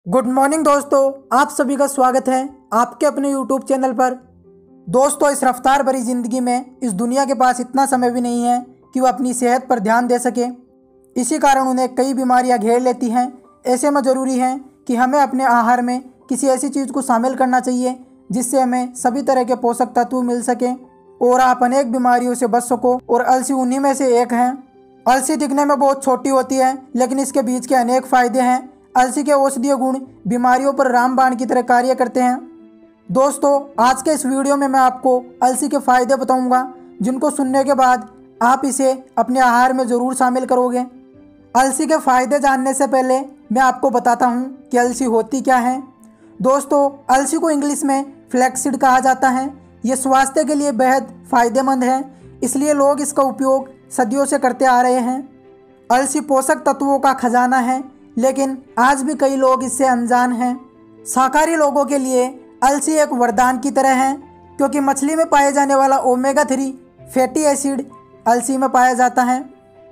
Good morning दोस्तों, आप सभी का स्वागत है आपके अपने यूट्यूब चैनल पर। दोस्तों, इस रफ्तार भरी ज़िंदगी में इस दुनिया के पास इतना समय भी नहीं है कि वो अपनी सेहत पर ध्यान दे सके। इसी कारण उन्हें कई बीमारियां घेर लेती हैं। ऐसे में ज़रूरी है कि हमें अपने आहार में किसी ऐसी चीज़ को शामिल करना चाहिए जिससे हमें सभी तरह के पोषक तत्व मिल सकें और आप अनेक बीमारियों से बच सको। और अलसी उन्हीं में से एक है। अलसी दिखने में बहुत छोटी होती है, लेकिन इसके बीच के अनेक फ़ायदे हैं। अलसी के औषधीय गुण बीमारियों पर रामबाण की तरह कार्य करते हैं। दोस्तों, आज के इस वीडियो में मैं आपको अलसी के फ़ायदे बताऊंगा, जिनको सुनने के बाद आप इसे अपने आहार में ज़रूर शामिल करोगे। अलसी के फ़ायदे जानने से पहले मैं आपको बताता हूं कि अलसी होती क्या है। दोस्तों, अलसी को इंग्लिश में फ्लैक्सीड कहा जाता है। ये स्वास्थ्य के लिए बेहद फ़ायदेमंद है, इसलिए लोग इसका उपयोग सदियों से करते आ रहे हैं। अलसी पोषक तत्वों का खजाना है, लेकिन आज भी कई लोग इससे अनजान हैं। शाकाहारी लोगों के लिए अलसी एक वरदान की तरह है, क्योंकि मछली में पाए जाने वाला ओमेगा 3 फैटी एसिड अलसी में पाया जाता है,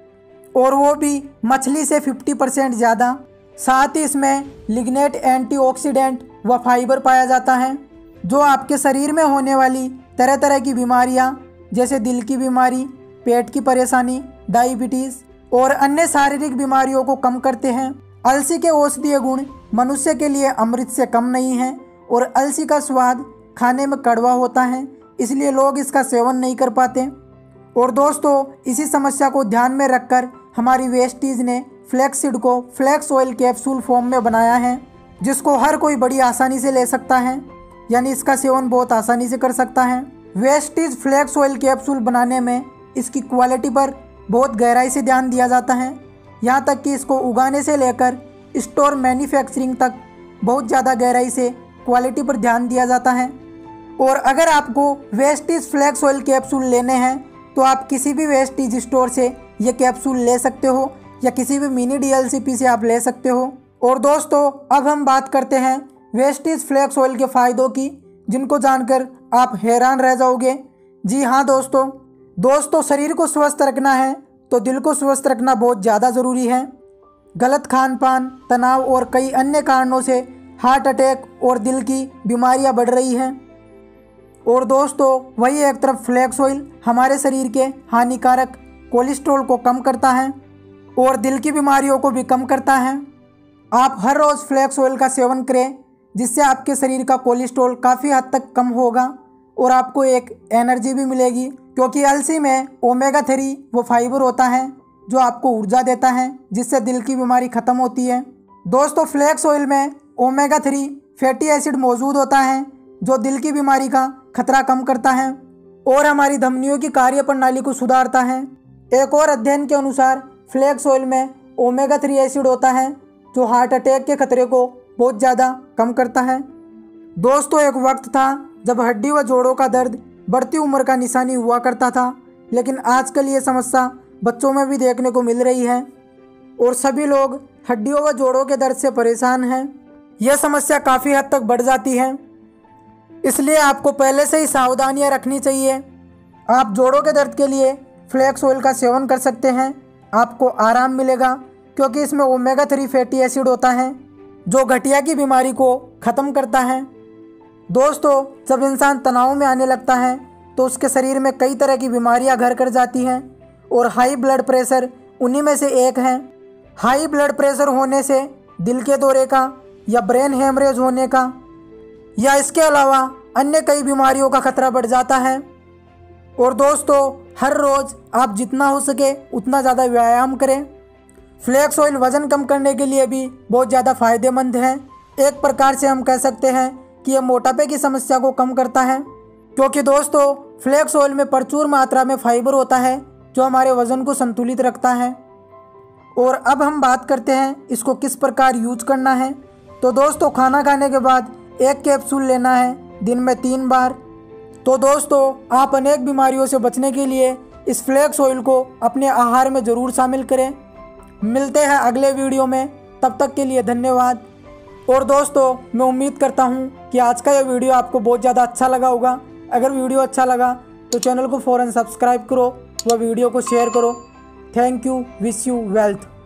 और वो भी मछली से 50% ज़्यादा। साथ ही इसमें लिग्नेट, एंटीऑक्सीडेंट व फाइबर पाया जाता है, जो आपके शरीर में होने वाली तरह तरह की बीमारियां जैसे दिल की बीमारी, पेट की परेशानी, डायबिटीज़ और अन्य शारीरिक बीमारियों को कम करते हैं। अलसी के औषधीय गुण मनुष्य के लिए अमृत से कम नहीं हैं, और अलसी का स्वाद खाने में कड़वा होता है, इसलिए लोग इसका सेवन नहीं कर पाते। और दोस्तों, इसी समस्या को ध्यान में रखकर हमारी वेस्टीज ने फ्लैक्सीड को फ्लैक्स ऑयल कैप्सूल फॉर्म में बनाया है, जिसको हर कोई बड़ी आसानी से ले सकता है, यानी इसका सेवन बहुत आसानी से कर सकता है। वेस्टीज फ्लैक्स ऑयल कैप्सूल बनाने में इसकी क्वालिटी पर बहुत गहराई से ध्यान दिया जाता है, यहाँ तक कि इसको उगाने से लेकर स्टोर मैन्युफैक्चरिंग तक बहुत ज़्यादा गहराई से क्वालिटी पर ध्यान दिया जाता है। और अगर आपको वेस्टीज फ्लैक्स ऑयल कैप्सूल लेने हैं तो आप किसी भी वेस्टीज स्टोर से ये कैप्सूल ले सकते हो, या किसी भी मिनी DLCP से आप ले सकते हो। और दोस्तों, अब हम बात करते हैं वेस्टीज फ्लैक्स ऑयल के फ़ायदों की, जिनको जानकर आप हैरान रह जाओगे। जी हाँ दोस्तों, शरीर को स्वस्थ रखना है तो दिल को स्वस्थ रखना बहुत ज़्यादा ज़रूरी है। गलत खान पान, तनाव और कई अन्य कारणों से हार्ट अटैक और दिल की बीमारियां बढ़ रही हैं। और दोस्तों, वही एक तरफ फ्लैक्स ऑयल हमारे शरीर के हानिकारक कोलेस्ट्रॉल को कम करता है और दिल की बीमारियों को भी कम करता है। आप हर रोज़ फ्लैक्स ऑयल का सेवन करें, जिससे आपके शरीर का कोलेस्ट्रॉल काफ़ी हद तक कम होगा और आपको एक एनर्जी भी मिलेगी, क्योंकि अलसी में ओमेगा 3 वो फाइबर होता है जो आपको ऊर्जा देता है, जिससे दिल की बीमारी ख़त्म होती है। दोस्तों, फ्लैक्स ऑयल में ओमेगा 3 फैटी एसिड मौजूद होता है, जो दिल की बीमारी का खतरा कम करता है और हमारी धमनियों की कार्य प्रणाली को सुधारता है। एक और अध्ययन के अनुसार फ्लैक्स ऑयल में ओमेगा 3 एसिड होता है, जो हार्ट अटैक के खतरे को बहुत ज़्यादा कम करता है। दोस्तों, एक वक्त था जब हड्डी व जोड़ों का दर्द बढ़ती उम्र का निशानी हुआ करता था, लेकिन आजकल ये समस्या बच्चों में भी देखने को मिल रही है और सभी लोग हड्डियों व जोड़ों के दर्द से परेशान हैं। यह समस्या काफ़ी हद तक बढ़ जाती है, इसलिए आपको पहले से ही सावधानियां रखनी चाहिए। आप जोड़ों के दर्द के लिए फ्लैक्स ऑयल का सेवन कर सकते हैं। आपको आराम मिलेगा, क्योंकि इसमें ओमेगा 3 फैटी एसिड होता है, जो गठिया की बीमारी को ख़त्म करता है। दोस्तों, जब इंसान तनाव में आने लगता है तो उसके शरीर में कई तरह की बीमारियां घर कर जाती हैं, और हाई ब्लड प्रेशर उन्हीं में से एक है। हाई ब्लड प्रेशर होने से दिल के दौरे का या ब्रेन हेमरेज होने का या इसके अलावा अन्य कई बीमारियों का खतरा बढ़ जाता है। और दोस्तों, हर रोज़ आप जितना हो सके उतना ज़्यादा व्यायाम करें। फ्लैक्स ऑयल वज़न कम करने के लिए भी बहुत ज़्यादा फ़ायदेमंद है। एक प्रकार से हम कह सकते हैं कि यह मोटापे की समस्या को कम करता है, क्योंकि दोस्तों, फ्लैक्स ऑयल में प्रचुर मात्रा में फाइबर होता है, जो हमारे वज़न को संतुलित रखता है। और अब हम बात करते हैं इसको किस प्रकार यूज करना है। तो दोस्तों, खाना खाने के बाद एक कैप्सूल लेना है, दिन में 3 बार। तो दोस्तों, आप अनेक बीमारियों से बचने के लिए इस फ्लैक्स ऑयल को अपने आहार में ज़रूर शामिल करें। मिलते हैं अगले वीडियो में, तब तक के लिए धन्यवाद। और दोस्तों, मैं उम्मीद करता हूँ कि आज का यह वीडियो आपको बहुत ज़्यादा अच्छा लगा होगा। अगर वीडियो अच्छा लगा तो चैनल को फ़ौरन सब्सक्राइब करो व वीडियो को शेयर करो। Thank you. Wish you wealth.